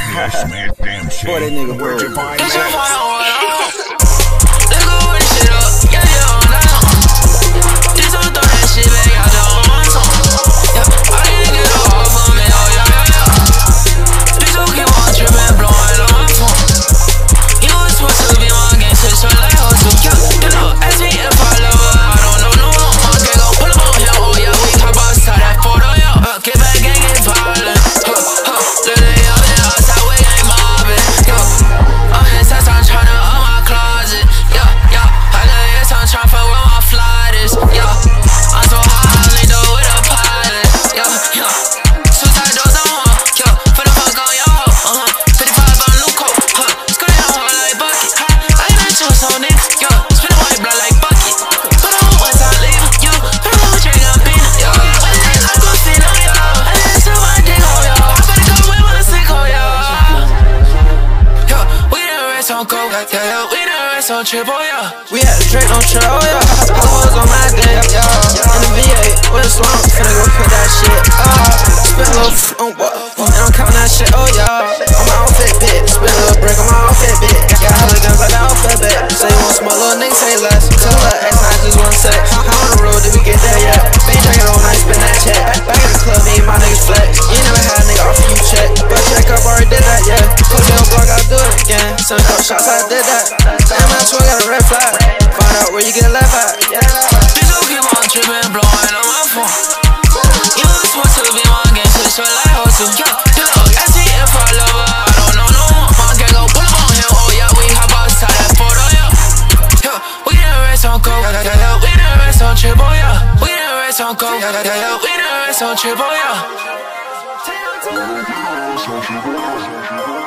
Smash damn shit. Boy, that nigga Where'd you find Bitch, I'm that? fine on what let's go with this shit up. Yeah, yeah, on that song. Just don't throw that shit back out there on my song. Yeah, all these niggas off of me. Oh, yeah, yeah, yeah. Bitch, don't keep on tripping, blowing on my phone. You was supposed to be my gangster, so like hustle. Yeah, you know, ask me if I love her. I don't know no more. My gang gon' pull up on him. Oh, yeah, we hop outside that photo, yeah. Get back, gang, get violent. Let it out there outside, we ain't mobbing. Yo, I'm inside, so I'm tryna up my closet. Yeah, yeah. I got this, I'm tryna fuck where my flight is. Yeah, I'm so high, I leaned up with a pilot. Yeah, yeah. Suicide doors on her. Yeah, finna fuck on your hoe. 55 on new coat. Scream on her like bucket. I ain't been choose on niggas. Yeah, spin white blood like bucket. But I won't once I leave. You, I know what you're gonna be. Yeah, I go sit on y'all. I didn't shoot my dick on y'all. I better come with my sick on y'all. Yeah, we done rest on coke. Yeah, yeah, we done rest on trip, oh yeah. We had a Drake on trail, oh yeah. Hoes on my dick, yeah. In the VA, with a slump, finna go put that shit. Spin a little on what? And I'm counting that shit, oh yeah. On my outfit, bitch. Spin a little brick on my outfit, bitch. Got hella guns like the outfit, bitch. Say you want small little nigga, say less. Tell her ex, I just wanna say, how on the road did we get there yet? Been drinking all night, spin that check. Back in the club, me and my niggas flex. You ain't never had a nigga off you check. But check up, already did that, yeah. Pussy on block, I'll do it again. Some couple shots, I did that. Damn, that twin got a red flag. Find out where you get left at, yeah. Bitch, don't keep on tripping, blowing on my phone. You was supposed to be my gangster, so like hustle. Yeah, ask me if I love her, I don't know no more. My gang gon' pull up on him, oh yeah, we hop outside that photo, yeah. Yeah, we done rest on coke, yeah, yeah, yeah. We done rest on trip, oh yeah. We done rest on coke, yeah, yeah, yeah. We done rest on trip, oh yeah.